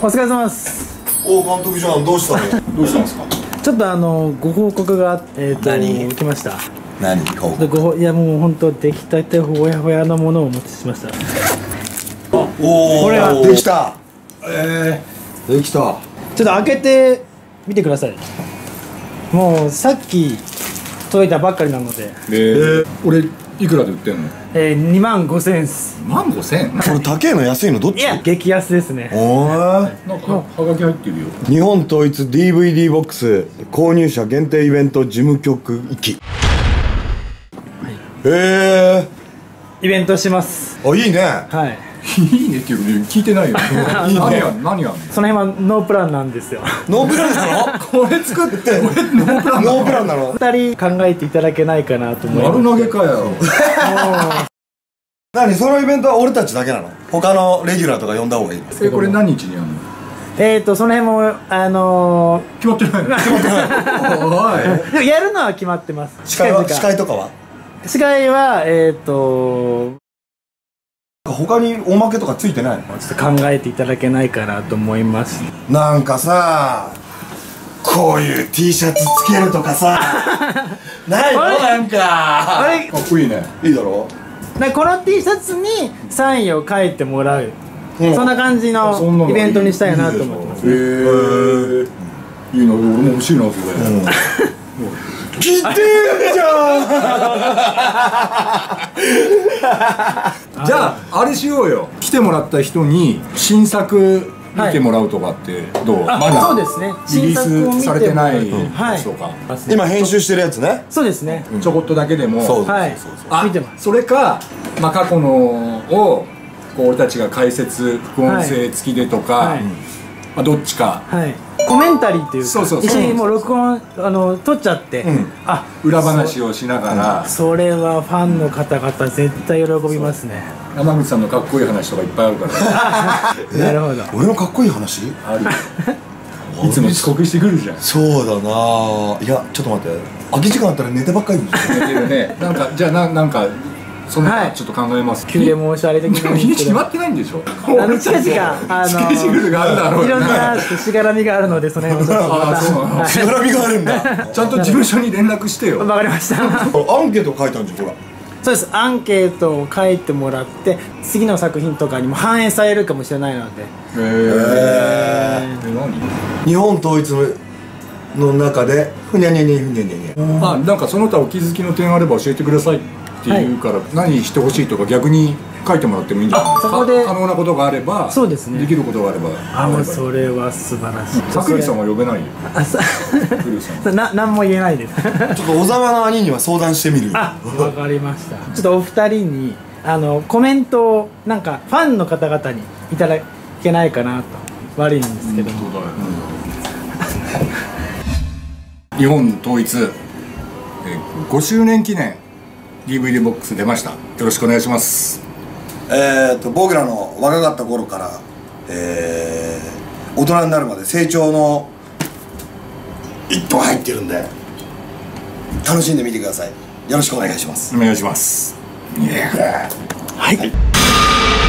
お疲れ様です。 お監督じゃん、どうしたの？どうしたんですか？ ちょっとご報告が来ました。 何報告？ いやもう本当出来たてほやほやのものをお持ちしました。 おお、これはできた。できた。 ちょっと開けてみてください。もうさっき届いたばっかりなので。 俺いくらで売ってんの ？25000円です。 25000？ これ高いの安いのどっち？ いや激安ですね。 おー、 なんかはがき入ってるよ。 日本統一 DVD ボックス購入者限定イベント事務局行き。 イベントします。 あ、いいね。 はい。 いいねっていうの聞いてないよ。何やんの？ その辺はノープランなんですよ。 ノープランなの？これ作ってノープランなの ？2人考えていただけないかなと思います。 丸投げかよ。 何そのイベントは俺たちだけなの？他のレギュラーとか呼んだ方がいい？ これ何日にやるの？ その辺も決まってない。決まってない。おい。 でもやるのは決まってます。 司会とかは？ 司会は他におまけとかついてないの？ ちょっと考えていただけないかなと思います。 なんかさ、こういう T シャツつけるとかさないの？なんかあれかっこいいね。 いいだろ？ この T シャツにサインを書いてもらう、そんな感じのイベントにしたいなと思ってます。 いいな、俺も欲しいなそれ。 着てんじゃん。じゃああれしようよ。来てもらった人に新作見てもらうとかってどう？まだそうですね。 リリースされてないやつとか。 今編集してるやつね。 そうですね。 ちょこっとだけでも。 はい。見てます。 それか過去のを俺たちが解説副音声付きでとか、どっちか。 コメンタリーっていうか、一緒にもう録音撮っちゃって、 裏話をしながら。 それはファンの方々絶対喜びますね。 山口さんのかっこいい話とかいっぱいあるから。 なるほど。 俺のかっこいい話？ ある。いつも遅刻してくるじゃん。 そうだな。いやちょっと待って、空き時間あったら寝てばっかり。 寝てるね。なんかじゃあなんかそんなちょっと考えます。 急で申し訳ないんですけど。 日にち決まってないんでしょ？ 近々スケジュールがあるだろう。 いろんなしがらみがあるので、その辺をちょっと。 しがらみがあるんだ。 ちゃんと事務所に連絡してよ。 わかりました。 アンケート書いたんじゃん、ほら。 そうです。アンケートを書いてもらって次の作品とかにも反映されるかもしれないので。 日本統一の中でふにゃにゃにゃふにゃにゃにゃ。 なんかその他お気づきの点あれば教えてくださいって言うから、何してほしいとか逆に書いてもらってもいいんじゃないですか。可能なことがあれば、そうですね、できることがあれば。 それは素晴らしい。 さくりさんは呼べないよ。 何も言えないです。 ちょっと小沢の兄には相談してみる。 わかりました。ちょっとお二人にコメントをなんかファンの方々にいただけないかなと。悪いんですけども。 日本統一5周年記念 DVD ボックス出ました。よろしくお願いします。 僕らの若かった頃から、大人になるまで成長の一歩入ってるんで楽しんでみてください。よろしくお願いします。 お願いします。 はい。